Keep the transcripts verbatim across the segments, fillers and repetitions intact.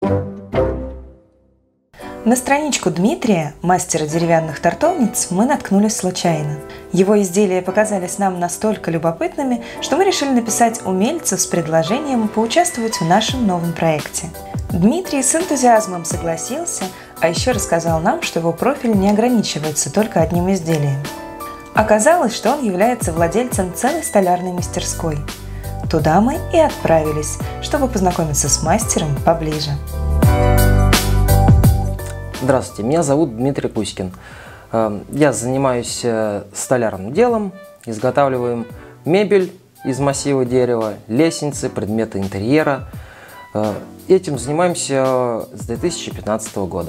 На страничку Дмитрия, мастера деревянных тортовниц, мы наткнулись случайно. Его изделия показались нам настолько любопытными, что мы решили написать умельцу с предложением поучаствовать в нашем новом проекте. Дмитрий с энтузиазмом согласился, а еще рассказал нам, что его профиль не ограничивается только одним изделием. Оказалось, что он является владельцем целой столярной мастерской. Туда мы и отправились, чтобы познакомиться с мастером поближе. Здравствуйте, меня зовут Дмитрий Кузькин. Я занимаюсь столярным делом, изготавливаем мебель из массива дерева, лестницы, предметы интерьера. Этим занимаемся с две тысячи пятнадцатого года.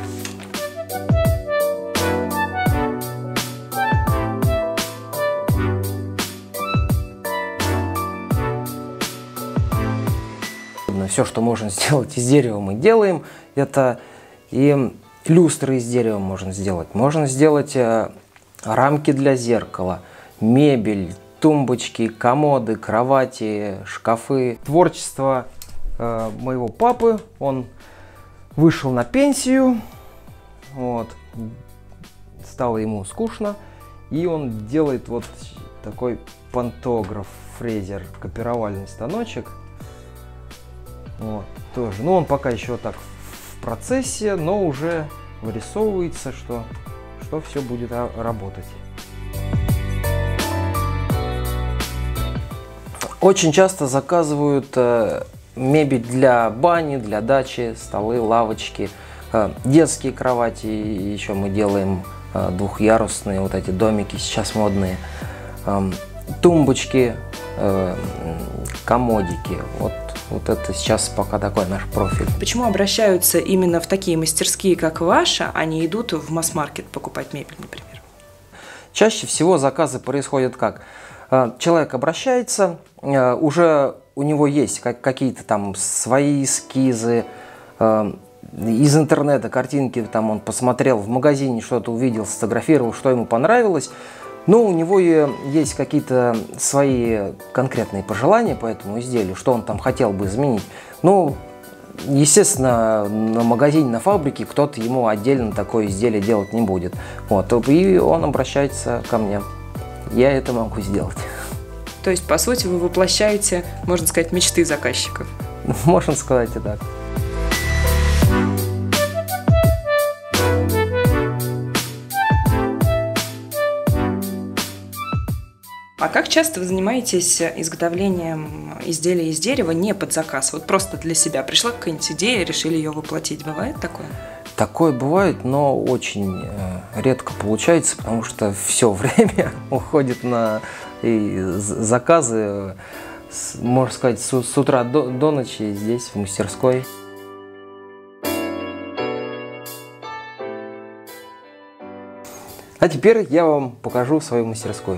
Все, что можно сделать из дерева, мы делаем. Это и люстры из дерева можно сделать. Можно сделать рамки для зеркала, мебель, тумбочки, комоды, кровати, шкафы. Творчество э, моего папы. Он вышел на пенсию. Вот. Стало ему скучно. И он делает вот такой пантограф, фрезер, копировальный станочек. Вот, тоже. Ну, он пока еще так в процессе, но уже вырисовывается, что, что все будет работать. Очень часто заказывают э, мебель для бани, для дачи, столы, лавочки, э, детские кровати. Еще мы делаем э, двухъярусные вот эти домики, сейчас модные, э, тумбочки, э, комодики. Вот. Вот это сейчас пока такой наш профиль. Почему обращаются именно в такие мастерские, как ваша, а не идут в масс-маркет покупать мебель, например? Чаще всего заказы происходят как? Человек обращается, уже у него есть какие-то там свои эскизы, из интернета картинки, там он посмотрел в магазине, что-то увидел, сфотографировал, что ему понравилось. Но у него есть какие-то свои конкретные пожелания по этому изделию, что он там хотел бы изменить. Ну, естественно, на магазине, на фабрике кто-то ему отдельно такое изделие делать не будет. Вот, и он обращается ко мне. Я это могу сделать. То есть, по сути, вы воплощаете, можно сказать, мечты заказчиков? Можно сказать и так. А как часто вы занимаетесь изготовлением изделий из дерева не под заказ? Вот просто для себя пришла какая-нибудь идея, решили ее воплотить. Бывает такое? Такое бывает, но очень редко получается, потому что все время уходит на заказы, можно сказать, с утра до, до ночи здесь, в мастерской. А теперь я вам покажу свою мастерскую.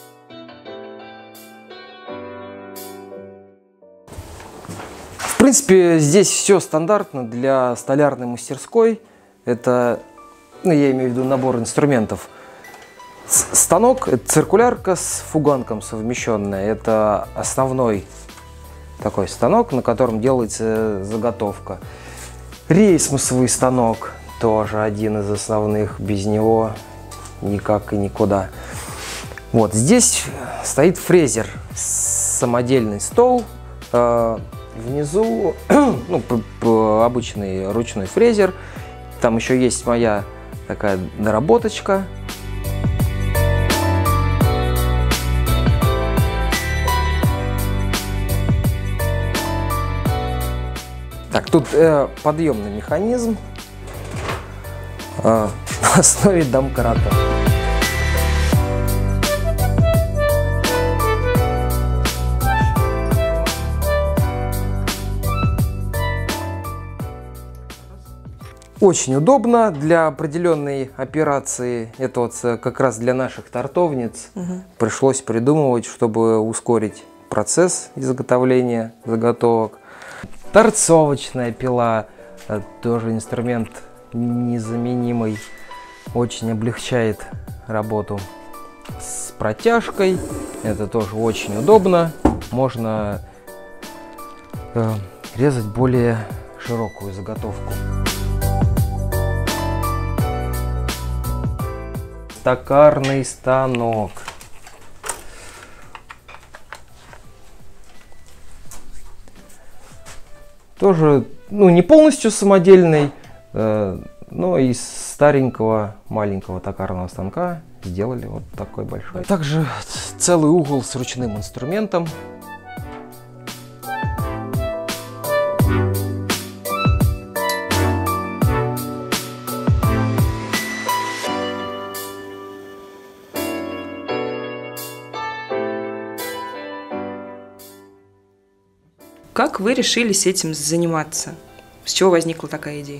В принципе, здесь все стандартно для столярной мастерской. Это, ну, я имею в виду набор инструментов. Станок, это циркулярка с фуганком совмещенная. Это основной такой станок, на котором делается заготовка. Рейсмусовый станок тоже один из основных. Без него никак и никуда. Вот здесь стоит фрезер, самодельный стол. Внизу ну, обычный ручной фрезер. Там еще есть моя такая доработочка. Так, тут э, подъемный механизм э, на основе домкрата. Очень удобно для определенной операции. Это вот как раз для наших тортовниц. Угу. Пришлось придумывать, чтобы ускорить процесс изготовления заготовок. Торцовочная пила, тоже инструмент незаменимый, очень облегчает работу. С протяжкой, это тоже очень удобно. Можно э, резать более широкую заготовку. Токарный станок. Тоже, ну, не полностью самодельный, э, но из старенького маленького токарного станка сделали вот такой большой. Также целый угол с ручным инструментом. Как вы решились этим заниматься? С чего возникла такая идея?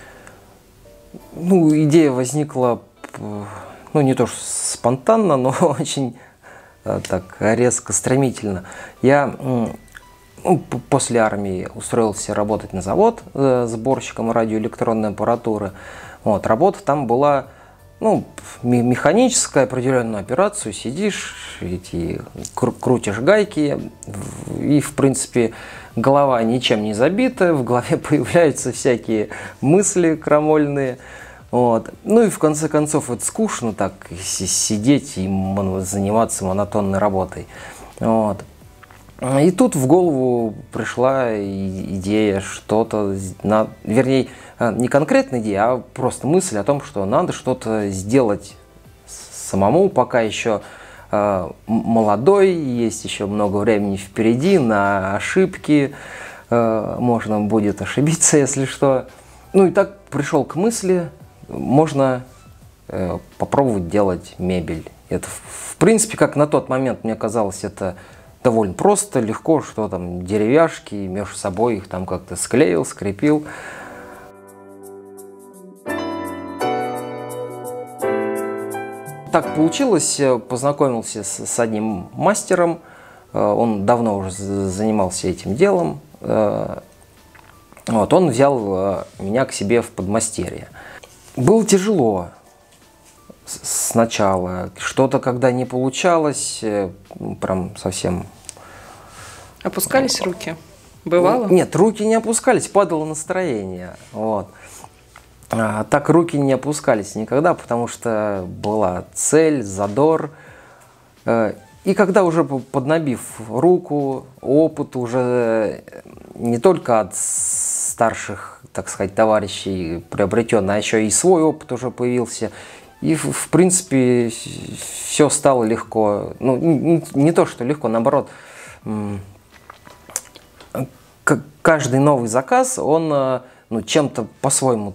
Ну, идея возникла, ну, не то что спонтанно, но очень так резко, стремительно. Я, ну, после армии устроился работать на завод э, сборщиком радиоэлектронной аппаратуры. Вот, работа там была, ну, механическая, определенную операцию, сидишь, эти, кру крутишь гайки, и, в принципе, голова ничем не забита, в голове появляются всякие мысли крамольные. Вот. Ну и в конце концов это скучно так сидеть и заниматься монотонной работой. Вот. И тут в голову пришла идея что-то, вернее, не конкретная идея, а просто мысль о том, что надо что-то сделать самому, пока еще молодой, есть еще много времени впереди на ошибки, можно будет ошибиться, если что. Ну и так пришел к мысли, можно попробовать делать мебель. Это, в принципе, как на тот момент мне казалось, это довольно просто, легко, что там деревяшки, между собой их там как-то склеил, скрепил. Так получилось, познакомился с, с одним мастером, он давно уже занимался этим делом. Вот, он взял меня к себе в подмастерье. Было тяжело сначала, что-то когда не получалось, прям совсем... Опускались руки? Бывало? Нет, руки не опускались, падало настроение. Вот. А так руки не опускались никогда, потому что была цель, задор. И когда уже поднабив руку, опыт уже не только от старших, так сказать, товарищей приобретен, а еще и свой опыт уже появился. И, в принципе, все стало легко. Ну, не, не то, что легко, наоборот. Каждый новый заказ, он, ну, чем-то по-своему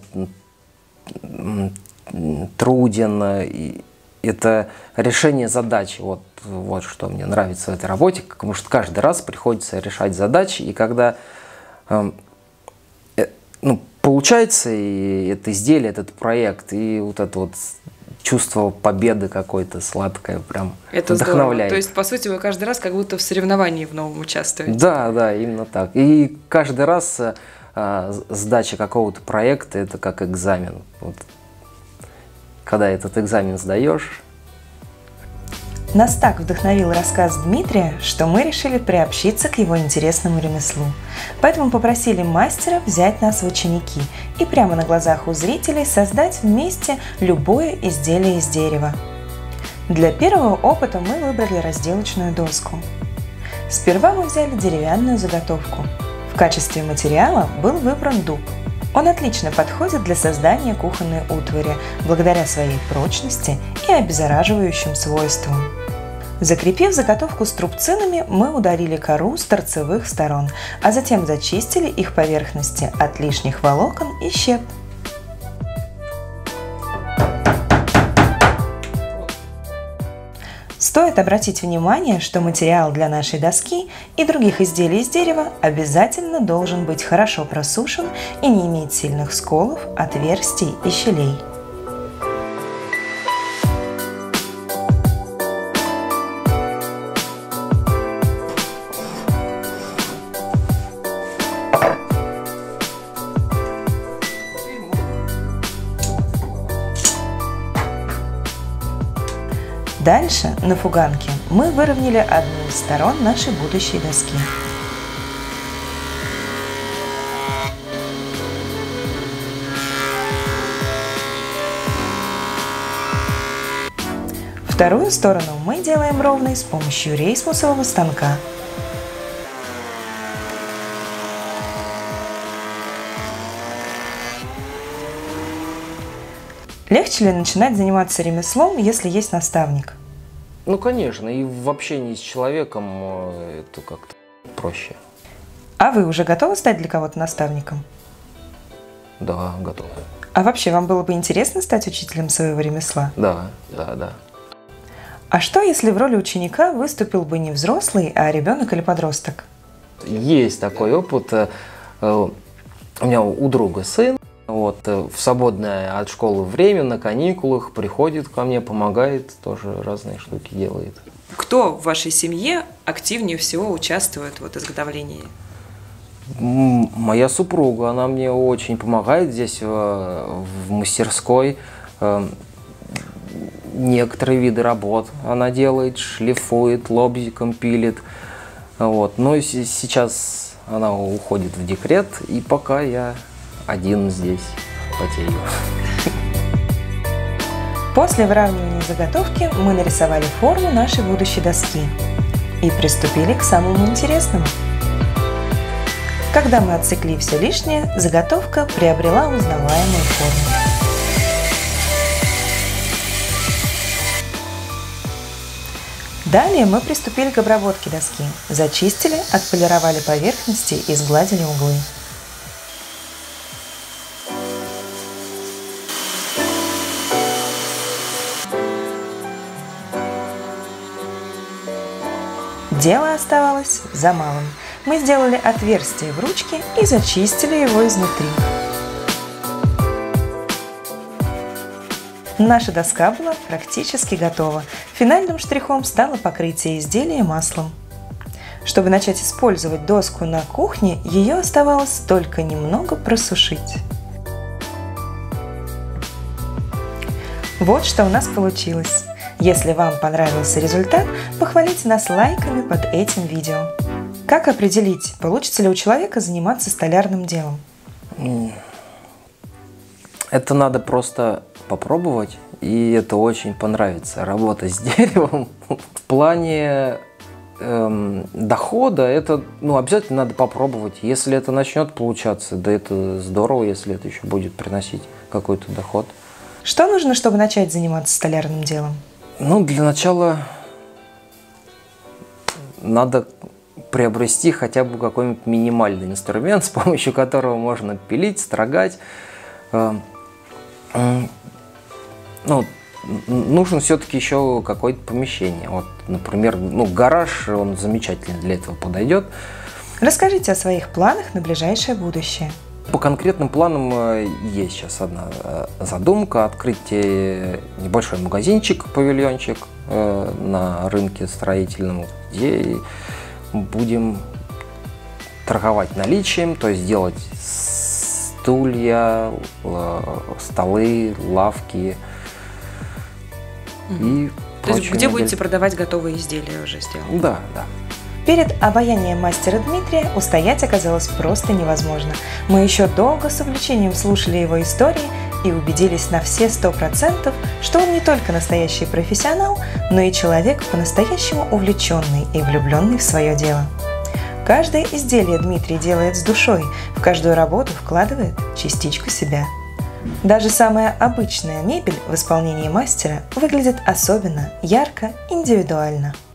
труден. И это решение задачи. Вот, вот что мне нравится в этой работе, потому что каждый раз приходится решать задачи. И когда э, ну, получается и это изделие, этот проект, и вот это вот чувство победы какое-то сладкое, прям это вдохновляет. Здорово. То есть, по сути, вы каждый раз как будто в соревновании в новом участвуете. Да, да, именно так. И каждый раз а, сдача какого-то проекта – это как экзамен. Вот. Когда этот экзамен сдаешь. Нас так вдохновил рассказ Дмитрия, что мы решили приобщиться к его интересному ремеслу. Поэтому попросили мастера взять нас в ученики и прямо на глазах у зрителей создать вместе любое изделие из дерева. Для первого опыта мы выбрали разделочную доску. Сперва мы взяли деревянную заготовку. В качестве материала был выбран дуб. Он отлично подходит для создания кухонной утвари, благодаря своей прочности и обеззараживающим свойствам. Закрепив заготовку струбцинами, мы удалили кору с торцевых сторон, а затем зачистили их поверхности от лишних волокон и щеп. Стоит обратить внимание, что материал для нашей доски и других изделий из дерева обязательно должен быть хорошо просушен и не иметь сильных сколов, отверстий и щелей. Дальше, на фуганке, мы выровняли одну из сторон нашей будущей доски. Вторую сторону мы делаем ровной с помощью рейсмусового станка. Легче ли начинать заниматься ремеслом, если есть наставник? Ну, конечно, и в общении с человеком это как-то проще. А вы уже готовы стать для кого-то наставником? Да, готов. А вообще, вам было бы интересно стать учителем своего ремесла? Да, да, да. А что, если в роли ученика выступил бы не взрослый, а ребенок или подросток? Есть такой опыт. У меня у друга сын. Вот, в свободное от школы время, на каникулах приходит ко мне, помогает, тоже разные штуки делает. Кто в вашей семье активнее всего участвует в изготовлении? Моя супруга, она мне очень помогает здесь в, в мастерской. Некоторые виды работ она делает, шлифует, лобзиком пилит. Вот. Но сейчас она уходит в декрет, и пока я один здесь потею. После выравнивания заготовки мы нарисовали форму нашей будущей доски и приступили к самому интересному. Когда мы отсекли все лишнее, заготовка приобрела узнаваемую форму. Далее мы приступили к обработке доски, зачистили, отполировали поверхности и сгладили углы. Дело оставалось за малым. Мы сделали отверстие в ручке и зачистили его изнутри. Наша доска была практически готова. Финальным штрихом стало покрытие изделия маслом. Чтобы начать использовать доску на кухне, ее оставалось только немного просушить. Вот что у нас получилось. Если вам понравился результат, похвалите нас лайками под этим видео. Как определить, получится ли у человека заниматься столярным делом? Это надо просто попробовать, и это очень понравится. Работа с деревом. В плане эм, дохода это ну, обязательно надо попробовать. Если это начнет получаться, да это здорово, если это еще будет приносить какой-то доход. Что нужно, чтобы начать заниматься столярным делом? Ну, для начала надо приобрести хотя бы какой-нибудь минимальный инструмент, с помощью которого можно пилить, строгать. Ну, нужно все-таки еще какое-то помещение. Вот, например, ну, гараж, он замечательно для этого подойдет. Расскажите о своих планах на ближайшее будущее. По конкретным планам есть сейчас одна задумка: открыть небольшой магазинчик, павильончик на рынке строительном, где будем торговать наличием, то есть делать стулья, столы, лавки и То есть где будете продавать готовые изделия уже сделанные? Да, да. Перед обаянием мастера Дмитрия устоять оказалось просто невозможно. Мы еще долго с увлечением слушали его истории и убедились на все сто процентов, что он не только настоящий профессионал, но и человек по-настоящему увлеченный и влюбленный в свое дело. Каждое изделие Дмитрий делает с душой, в каждую работу вкладывает частичку себя. Даже самая обычная мебель в исполнении мастера выглядит особенно ярко, индивидуально.